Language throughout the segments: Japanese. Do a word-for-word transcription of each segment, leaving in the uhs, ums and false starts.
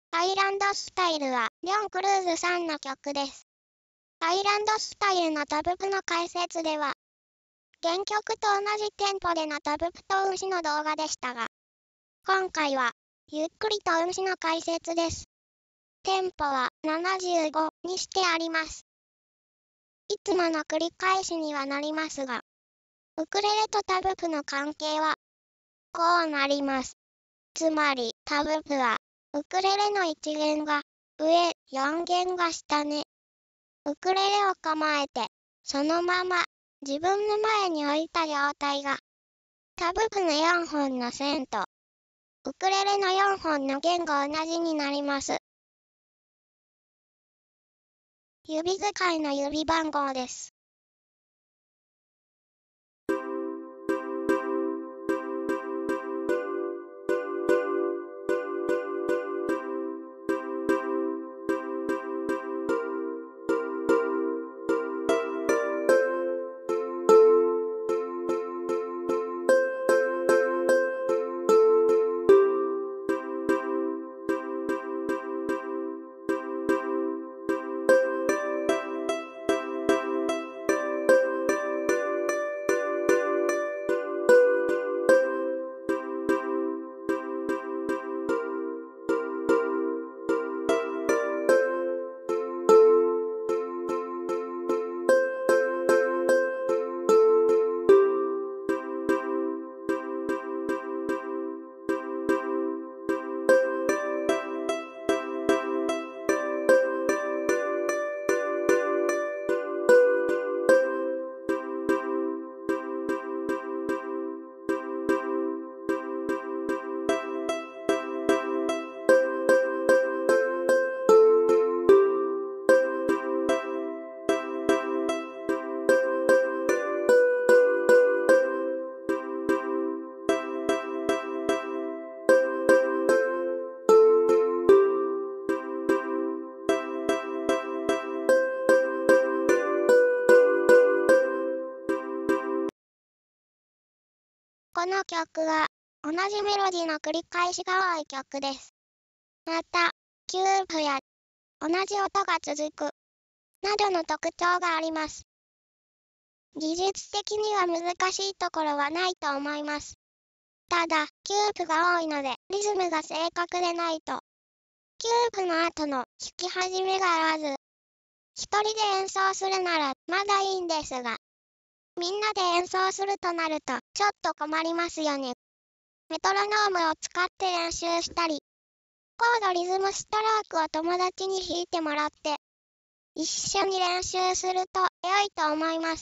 アイランドスタイルは、リョン・クルーズさんの曲です。アイランドスタイルのタブ譜の解説では、原曲と同じテンポでのタブ譜と運指の動画でしたが、今回は、ゆっくりと運指の解説です。テンポはななじゅうごにしてあります。いつもの繰り返しにはなりますが、ウクレレとタブ譜の関係は、こうなります。つまり、タブ譜は、ウクレレのいち弦が上、よん弦が下ね。ウクレレを構えて、そのまま自分の前に置いた状態が、タブ譜のよんほんの線と、ウクレレのよんほんの弦が同じになります。指使いの指番号です。この曲は、同じメロディの繰り返しが多い曲です。また、キューブや、同じ音が続く、などの特徴があります。技術的には難しいところはないと思います。ただ、キューブが多いので、リズムが正確でないと、キューブの後の弾き始めが合わず、一人で演奏するならまだいいんですが、みんなで演奏するとなると、ちょっと困りますよね。メトロノームを使って練習したり、コードリズムストロークを友達に弾いてもらって、一緒に練習すると良いと思います。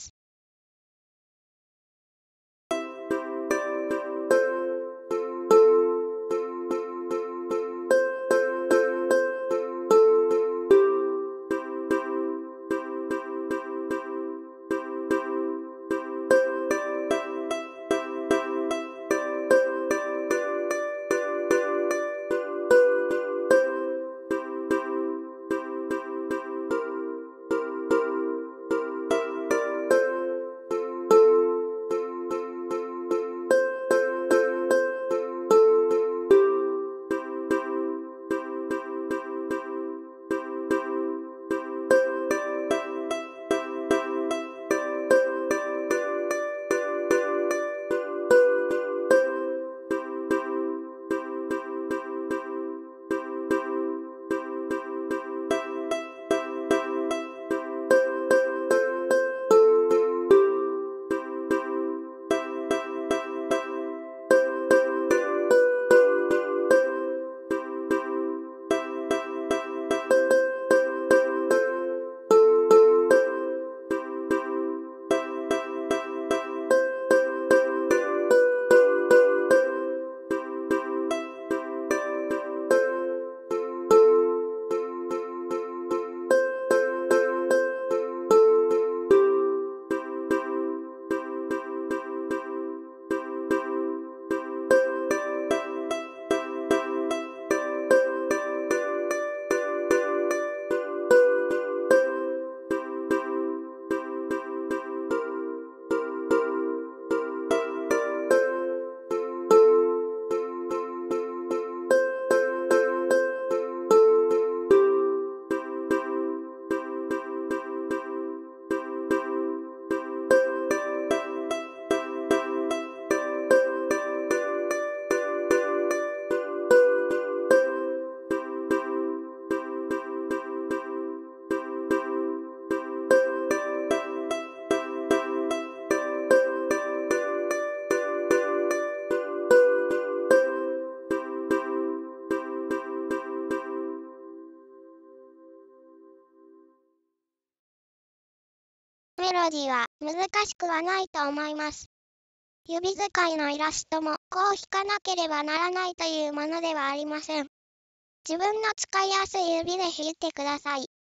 掃除は難しくはないと思います。指使いのイラストもこう引かなければならないというものではありません。自分の使いやすい指で引いてください。